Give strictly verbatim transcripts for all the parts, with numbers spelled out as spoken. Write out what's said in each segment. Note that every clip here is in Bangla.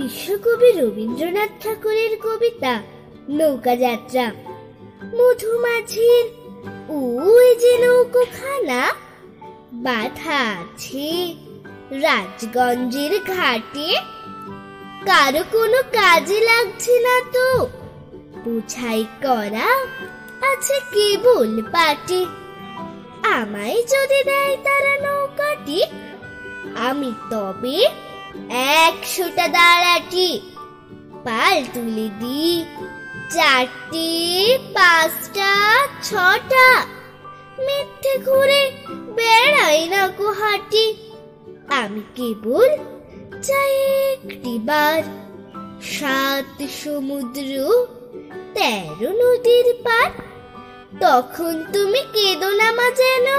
বিশ্বকবি রবীন্দ্রনাথ ঠাকুরের কবিতা নৌকা যাত্রা। মধুমাছির ওই যে নৌকোখানা বাঁধা আছে রাজগঞ্জের ঘাটে, কারো কোনো কাজে লাগছে না তো, বোঝাই করা আছে কেবল পাটে। আমায় যদি দেয় তারা নৌকাটি, আমি তবে একশোটা দাঁড়াটি। পাল তুলে দি চারটে পাঁচটা ছটা, মিথ্যে ঘুরে বেড়াই না কো হাঁটি। আমি কেবল চাই একটি বার সাত সমুদ্র তেরো নদীর পার। তখন তুমি কেঁদো না মা যেন,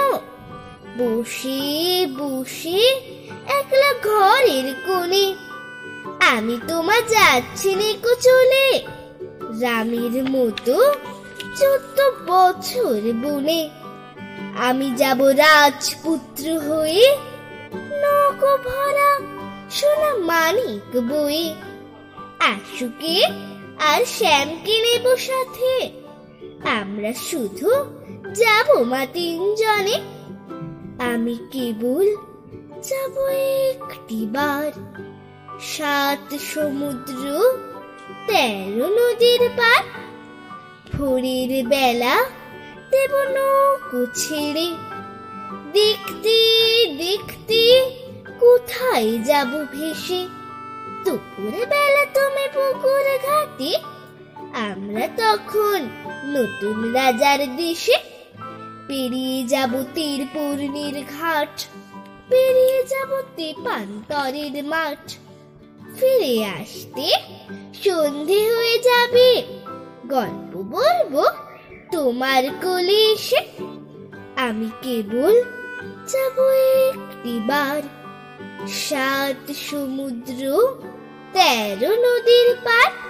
বসে বসে একলা ঘরের কোণে। আমি তোমার যাচ্ছি নেকো চলে, রামের মতো চোদ্দ বছর বনে। আমি যাব রাজপুত্র হয়ে, নৌকো ভরা সোনা মানিক বয়ে। আশুকে আর শ্যামকে নেব সাথে, আমরা শুধু যাব মা তিনজনে। আমি কেবল যাব একটি বার সাত সমুদ্র তেরো নদীর পার। ভোরের বেলা দেব নৌকো ছেড়ে, দেখতে দেখতে কোথায় যাব ভেসে। দুপুর বেলা তুমি পুকুর ঘাটে, আমরা তখন নতুন রাজার দেশে। পেরিয়ে যাব তীর পূর্ণির ঘাট, পেরিয়ে যাব তেপান্তরের মাঠ। ফিরে আসতে সন্ধে হয়ে যাবে, গল্প বলবো তোমার কোলে এসে। আমি কেবল যাব একটি বার সাত সমুদ্র তেরো নদীর পার।